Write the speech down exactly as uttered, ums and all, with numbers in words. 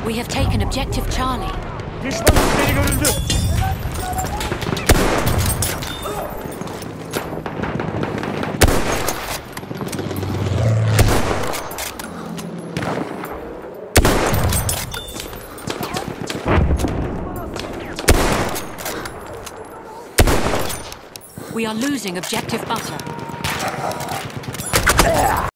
We have taken objective Charlie. Düşman askeri görüldü. We are losing objective butter.